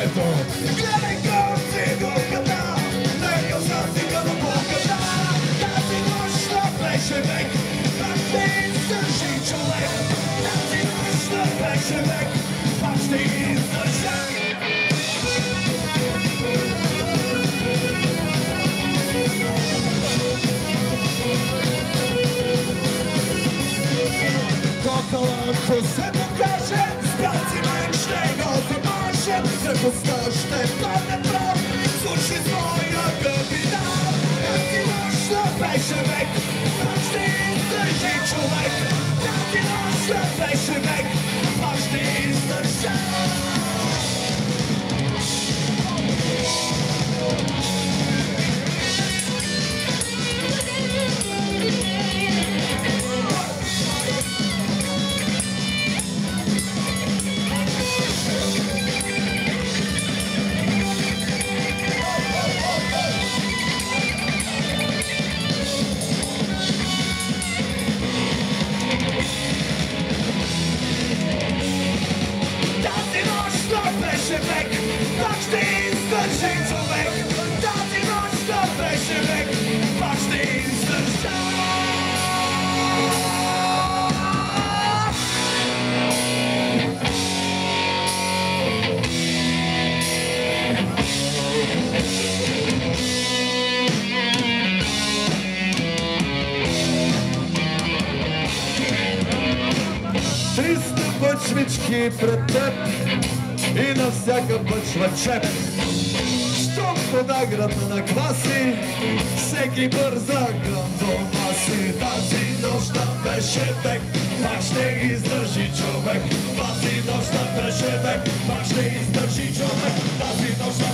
сърцето. Гледай го цигулката, нека засика до булката. Тази нощта беше век, пак ще издържи човек. Тази нощта беше век, пак ще издържа. Кокаланто се покаже, спраци мен ще го замажем. Крепостта ще падне прав, слушай с моя капитал. Тази нощта беше век, пак ще издържи човек. Тази нощта беше век, пак ще издържа. Пак ще издържи човек. Тази нощта беше век, пак ще издържа. Триста бъчвички пред теб и на всяка бъчва чеп. Щом подаграта на кваси, всеки бърза към дома си. Тази нощта беше век, пак ще издържи човек. Тази нощта беше век, пак ще издържи човек. Тази нощта